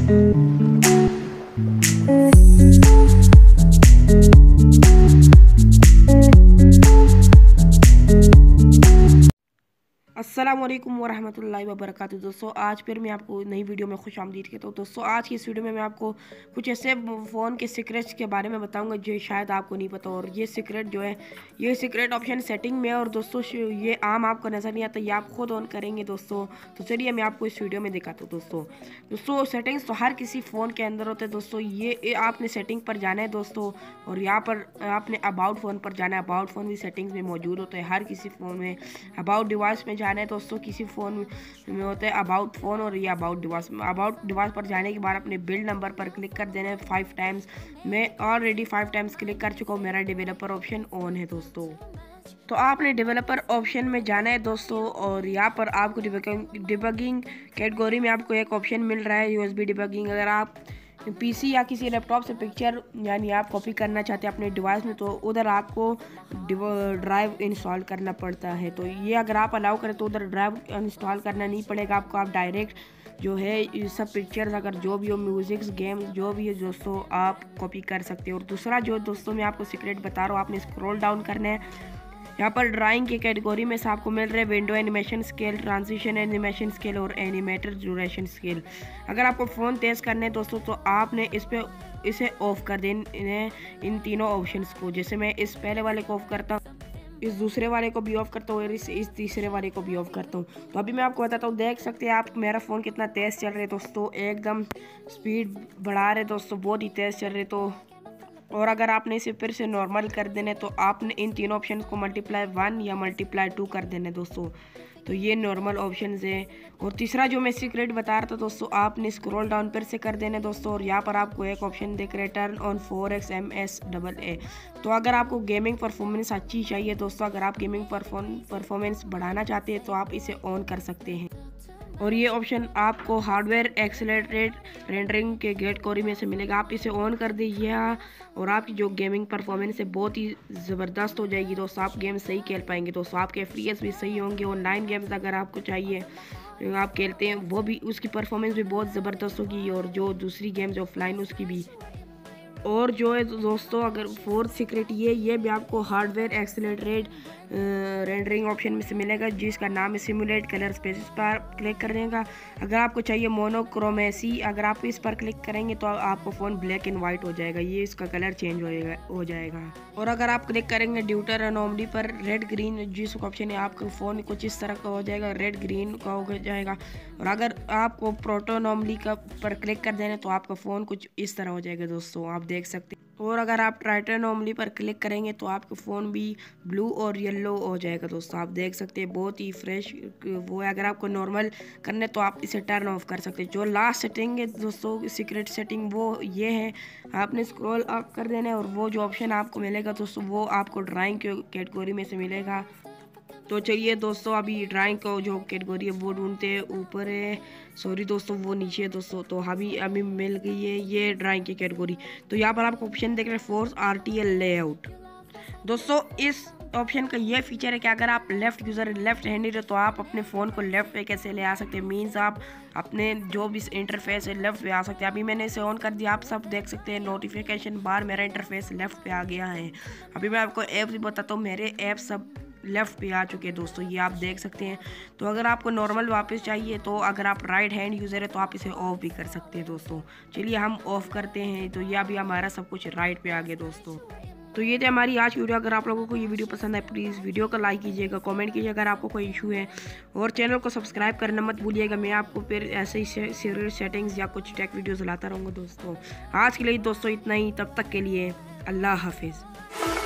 अस्सलामुअलैकुम वरहमतुल्लाहि वबरकातुहू। दोस्तों आज फिर मैं आपको नई वीडियो में खुश आमदीद कहता हूँ। दोस्तों आज की इस वीडियो में मैं आपको कुछ ऐसे फ़ोन के सीक्रेट्स के बारे में बताऊंगा जो शायद आपको नहीं पता। और ये सीक्रेट जो है, ये सीक्रेट ऑप्शन सेटिंग में है और दोस्तों ये आम आपको नज़र नहीं आता, ये आप खुद ऑन करेंगे दोस्तों। तो चलिए मैं आपको इस वीडियो में दिखाता हूँ। दोस्तों सेटिंग्स तो हर किसी फ़ोन के अंदर होते हैं दोस्तों। ये आपने सेटिंग पर जाना है दोस्तों, और यहाँ पर आपने अबाउट फ़ोन पर जाना है। अबाउट फ़ोन भी सेटिंग्स में मौजूद होता है हर किसी फ़ोन में। अबाउट डिवाइस में जाना है दोस्तों, किसी फ़ोन में होता है अबाउट फ़ोन और ये अबाउट डिवाइस पर जाने के बाद अपने बिल्ड नंबर पर क्लिक कर देना है 5 टाइम्स। मैं ऑलरेडी 5 टाइम्स क्लिक कर चुका हूँ, मेरा डेवलपर ऑप्शन ऑन है दोस्तों। तो आपने डेवलपर ऑप्शन में जाना है दोस्तों, और यहाँ पर आपको डिबगिंग कैटेगरी में आपको एक ऑप्शन मिल रहा है यूएसबी डिबगिंग। अगर आप पीसी या किसी लैपटॉप से पिक्चर यानी आप कॉपी करना चाहते हैं अपने डिवाइस में, तो उधर आपको ड्राइव इंस्टॉल करना पड़ता है। तो ये अगर आप अलाउ करें तो उधर ड्राइव इंस्टॉल करना नहीं पड़ेगा आपको। आप डायरेक्ट जो है ये सब पिक्चर्स अगर जो भी हो, म्यूजिक्स गेम्स जो भी है दोस्तों, आप कॉपी कर सकते हो। और दूसरा जो दोस्तों मैं आपको सीक्रेट बता रहा हूँ, आपने स्क्रॉल डाउन करना है। यहाँ पर ड्राइंग की कैटेगरी में से आपको मिल रहे हैं window animation scale, transition animation scale और एनिमेटर ड्यूरेशन स्केल। अगर आपको फ़ोन तेज़ करने हैं दोस्तों तो आपने इसे ऑफ कर देना इन तीनों ऑप्शंस को। जैसे मैं इस पहले वाले को ऑफ करता हूँ, इस दूसरे वाले को भी ऑफ करता हूँ और इस तीसरे वाले को भी ऑफ करता हूँ। तो अभी मैं आपको बताता हूँ, देख सकते हैं आप मेरा फ़ोन कितना तेज़ चल रहा है दोस्तों। एकदम स्पीड बढ़ा रहे दोस्तों, बहुत ही तेज़ चल रहे। तो और अगर आपने इसे फिर से नॉर्मल कर देना है तो आपने इन तीनों ऑप्शन को मल्टीप्लाई 1 या मल्टीप्लाई 2 कर देना है दोस्तों। तो ये नॉर्मल ऑप्शन है। और तीसरा जो मैं सीक्रेट बता रहा था दोस्तों, आपने स्क्रॉल डाउन फिर से कर देना है दोस्तों, और यहाँ पर आपको एक ऑप्शन देख रहे टर्न ऑन 4x MSAA। तो अगर आपको गेमिंग परफॉर्मेंस अच्छी चाहिए दोस्तों, अगर आप गेमिंग परफॉर्मेंस बढ़ाना चाहते हैं तो आप इसे ऑन कर सकते हैं। और ये ऑप्शन आपको हार्डवेयर एक्सेलरेटेड रेंडरिंग के कैटेगरी में से मिलेगा। आप इसे ऑन कर दीजिए और आपकी जो गेमिंग परफॉर्मेंस है बहुत ही ज़बरदस्त हो जाएगी दोस्तों। आप गेम सही खेल पाएंगे दोस्तों, आपके FPS भी सही होंगे। ऑनलाइन गेम्स अगर आपको चाहिए आप खेलते हैं वो भी, उसकी परफॉर्मेंस भी बहुत ज़बरदस्त होगी। और जो दूसरी गेम्स ऑफलाइन उसकी भी। और जो है दोस्तों, अगर फोर्थ सीक्रेट ये भी आपको हार्डवेयर एक्सेलरेटेड रेंडरिंग ऑप्शन में से मिलेगा, जिसका नाम है सिमुलेट कलर स्पेस। इस पर क्लिक करने का अगर आपको चाहिए मोनोक्रोमेसी, अगर आप इस पर क्लिक करेंगे तो आपको फ़ोन ब्लैक एंड वाइट हो जाएगा, ये इसका कलर चेंज हो जाएगा। और अगर आप क्लिक करेंगे ड्यूटर अनोमली पर रेड ग्रीन जिसका ऑप्शन है, आपका फ़ोन कुछ इस तरह का हो जाएगा, रेड ग्रीन का हो जाएगा। और अगर आपको प्रोटोनॉमली का पर क्लिक कर देना तो आपका फ़ोन कुछ इस तरह हो जाएगा दोस्तों, आप देख सकते हैं। और अगर आप ट्राइटोनॉमली पर क्लिक करेंगे तो आपका फ़ोन भी ब्लू और येलो हो जाएगा दोस्तों, आप देख सकते हैं। बहुत ही फ्रेश वो है। अगर आपको नॉर्मल करना है तो आप इसे टर्न ऑफ कर सकते हैं। जो लास्ट सेटिंग है दोस्तों, सीक्रेट सेटिंग, वो ये है, आपने स्क्रॉल अप कर देना है और वो जो ऑप्शन आपको मिलेगा दोस्तों वो आपको ड्राइंग के कैटेगरी में से मिलेगा। तो चलिए दोस्तों, अभी ड्राइंग का जो कैटेगरी है वो ढूंढते हैं। ऊपर है, सॉरी दोस्तों वो नीचे है दोस्तों। तो अभी मिल गई है ये ड्राइंग की कैटेगरी। तो यहाँ पर आपको ऑप्शन देख रहे हैं फोर्स RTL लेआउट। दोस्तों इस ऑप्शन का ये फीचर है कि अगर आप लेफ्ट हैंडेड है तो आप अपने फ़ोन को लेफ्ट पे कैसे ले आ सकते हैं। मीन्स आप अपने जो भी इंटरफेस है लेफ्ट पे आ सकते हैं। अभी मैंने इसे ऑन कर दिया, आप सब देख सकते हैं नोटिफिकेशन बार मेरा इंटरफेस लेफ्ट पे आ गया है। अभी मैं आपको ऐप भी बताता हूँ, मेरे ऐप सब लेफ़्ट पे आ चुके हैं दोस्तों, ये आप देख सकते हैं। तो अगर आपको नॉर्मल वापस चाहिए तो अगर आप राइट हैंड यूज़र है तो आप इसे ऑफ भी कर सकते हैं दोस्तों। चलिए हम ऑफ़ करते हैं। तो ये अभी हमारा सब कुछ राइट पे आ गया दोस्तों। तो ये थी हमारी आज की वीडियो। अगर आप लोगों को ये वीडियो पसंद आए प्लीज़ वीडियो को लाइक कीजिएगा, कमेंट कीजिएगा अगर आपको कोई इशू है, और चैनल को सब्सक्राइब करना मत भूलिएगा। मैं आपको फिर ऐसे ही सीरियल सेटिंग्स या कुछ टेक वीडियोज़ लाता रहूँगा दोस्तों। आज के लिए दोस्तों इतना ही, तब तक के लिए अल्लाह हाफिज़।